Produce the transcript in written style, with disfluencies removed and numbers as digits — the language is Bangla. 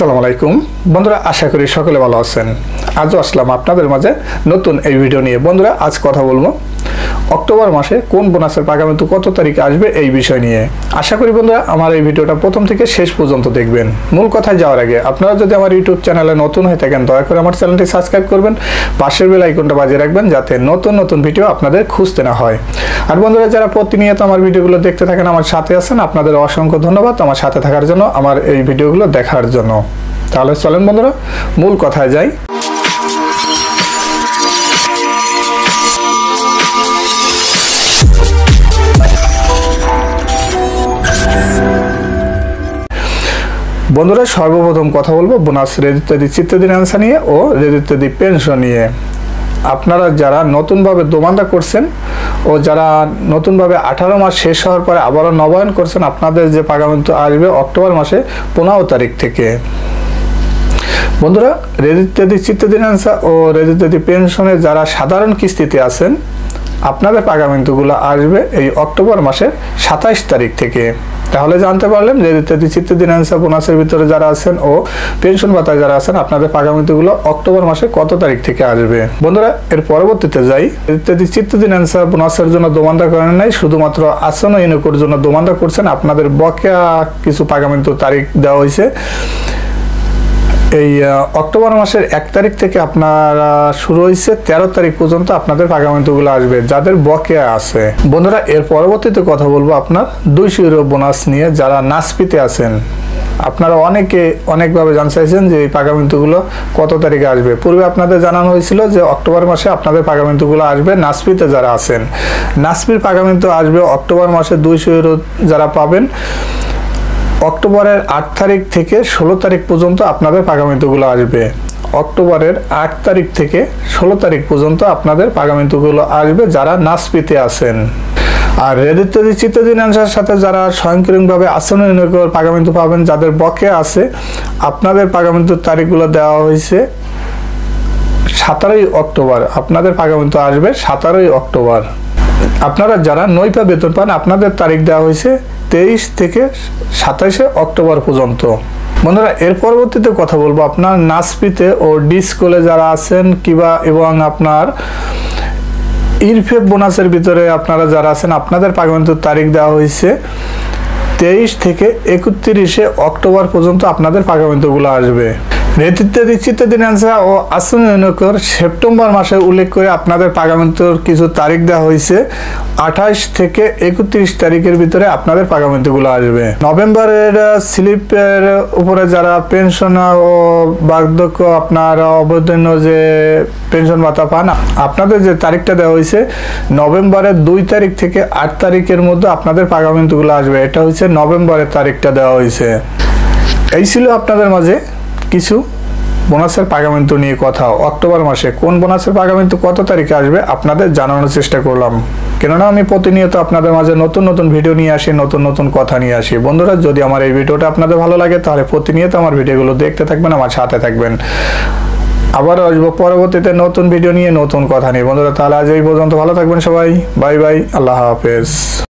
আসসালামু আলাইকুম বন্ধুরা, আশা করি সকলে ভালো আছেন। আজও আসলাম আপনাদের মাঝে নতুন এই ভিডিও নিয়ে। বন্ধুরা, আজ কথা বলবো অক্টোবর মাসে কোন বোনাসের পাগামিন্তু কত তারিখে আসবে এই বিষয় নিয়ে। আশা করি বন্ধুরা আমার এই ভিডিওটা প্রথম থেকে শেষ পর্যন্ত দেখবেন। মূল কথায় যাওয়ার আগে আপনারা যদি আমার ইউটিউব চ্যানেলে নতুন হয়ে থাকেন দয়া করে আমার চ্যানেলটি সাবস্ক্রাইব করবেন, পাশের বেল আইকনটা বাজিয়ে রাখবেন যাতে নতুন নতুন ভিডিও আপনাদের খুঁজতে না হয়। আর বন্ধুরা, যারা প্রতিনিয়ত আমার ভিডিওগুলো দেখতে থাকেন, আমার সাথে আছেন, আপনাদের অসংখ্য ধন্যবাদ আমার সাথে থাকার জন্য, আমার এই ভিডিওগুলো দেখার জন্য। তাহলে চলেন বন্ধুরা মূল কথায় যাই। বন্ধুরা, সর্বপ্রথম কথা বলবো বোনাস রেজিস্ট্রি চিত্তাধীন আনসার নিয়ে ও রেজিস্ট্রি পেনশন নিয়ে। আপনারা যারা নতুনভাবে দোমান্দা করছেন ও যারা নতুনভাবে 18 মাস শেষ হওয়ার পরে আবারও নবায়ন করছেন, আপনাদের যে পাগামিন্তু আসবে অক্টোবর মাসে 15 তারিখ থেকে। বন্ধুরা, রেজিস্ট্রি চিত্তাধীন আনসার ও রেজিস্ট্রি পেনশনে যারা সাধারণ কিস্তিতে আছেন, আপনাদের পাগামিন্তুগুলো আসবে এই অক্টোবর মাসের 27 তারিখ থেকে। তাহলে জানতে পারলেন রেজিস্ট্রি চিত্তাধীন আনসার বোনাসের ভিতরে যারা আছেন ও পেনশন ভাতায় যারা আছেন, আপনাদের পাগামিন্তুগুলো অক্টোবর মাসে কত তারিখ থেকে আসবে। বন্ধুরা, এর পরবর্তীতে যাই। রেজিস্ট্রি চিত্তাধীন আনসার বোনাসের জন্য দোমান্দা করেন নাই, শুধুমাত্র আসন্ন ইউনিকোর জন্য দোমান্দা করছেন। আপনাদের বকেয়া কিছু পাগামিন্তু তারিখ দেওয়া হয়েছে। এই অক্টোবর মাসের 1 তারিখ থেকে আপনারা শুরু হয়েছে 13 তারিখ পর্যন্ত আপনাদের পাগামিন্তুগুলো আসবে যাদের বকেয়া আছে। বন্ধুরা, এর পরবর্তীতে কথা বলবো আপনার 200 ইউরো বোনাস নিয়ে। যারা নাসপিতে আছেন, আপনারা অনেকভাবে জানতে চাইছেন যে এই পাগামিন্তুগুলো কত তারিখে আসবে। পূর্বে আপনাদের জানানো হয়েছিল যে অক্টোবর মাসে আপনাদের পাগামিন্তুগুলো আসবে। নাসপিতে যারা আছেন, নাসপির পাগামিন্তু আসবে অক্টোবর মাসে 200 ইউরো যারা পাবেন অক্টোবরের 8 তারিখ থেকে 16 তারিখ পর্যন্ত আপনাদের পাগামিন্তুগুলো আসবে। অক্টোবরের 8 তারিখ থেকে 16 তারিখ পর্যন্ত আপনাদের পাগামিন্তুগুলো আসবে যারা নাসপিতে আছেন। আর রেজিস্ট্রি চিত্তাধীন আনসার সাথে যারা স্বয়ংক্রিয়ভাবে আসন্ন ইউনিকোর পাগামিন্তু পাবেন, যাদের বকেয়া আছে, আপনাদের পাগামিন্তুর তারিখগুলো দেওয়া হয়েছে 17 অক্টোবর। আপনাদের পাগামিন্তু আসবে 17 অক্টোবর। আপনারা যারা নৈপা বেতন পান, আপনাদের তারিখ দেওয়া হয়েছে 23 থেকে 27 অক্টোবর পর্যন্ত। বন্ধুরা, এর পরবর্তীতে কথা বলবো আপনার নাসপিতে ও ডিসকোলে যারা আছেন এবং আপনার ইরফেপ বোনাসের ভিতরে আপনারা যারা আছেন, আপনাদের পাগামিন্তুর তারিখ দেওয়া হয়েছে 23 থেকে 31 অক্টোবর পর্যন্ত আপনাদের পাগামিন্তুগুলো আসবে। রেজিস্ট্রি চিত্তাধীন আনসার ও আসন্ন ইউনিকোর সেপ্টেম্বর মাসে উল্লেখ করে আপনাদের পাগামিন্তুর কিছু তারিখ দেওয়া হয়েছে 28 থেকে 31 তারিখের ভিতরে আপনাদের পাগামিন্তুগুলো আসবে। নভেম্বরের স্লিপের উপরে যারা পেনশন ও বার্ধক্য আপনার অবতীর্ণ যে পেনশন ভাতা পান, আপনাদের যে তারিখটা দেওয়া হয়েছে নভেম্বরের 2 তারিখ থেকে 8 তারিখের মধ্যে আপনাদের পাগামিন্তুগুলো আসবে। এটা হচ্ছে নভেম্বরের তারিখটা দেওয়া হয়েছে। এই ছিল আপনাদের মাঝে কিছু বোনাসের পাগামিন্তু নিয়ে কথা। অক্টোবর মাসে কোন বোনাসের পাগামিন্তু কত তারিখে আসবে আপনাদের জানানোর চেষ্টা করলাম, কেননা আমি প্রতিনিয়ত আপনাদের মাঝে নতুন নতুন ভিডিও নিয়ে আসি, নতুন নতুন কথা নিয়ে আসি। বন্ধুরা, যদি আমার এই ভিডিওটা আপনাদের ভালো লাগে তাহলে প্রতিনিয়ত আমার ভিডিওগুলো দেখতে থাকবেন, আমার সাথে থাকবেন। আবার আসবো পরবর্তীতে নতুন ভিডিও নিয়ে, নতুন কথা নিয়ে। বন্ধুরা, তাহলে আজ এই পর্যন্ত। ভালো থাকবেন সবাই। বাই বাই, আল্লাহ হাফেজ।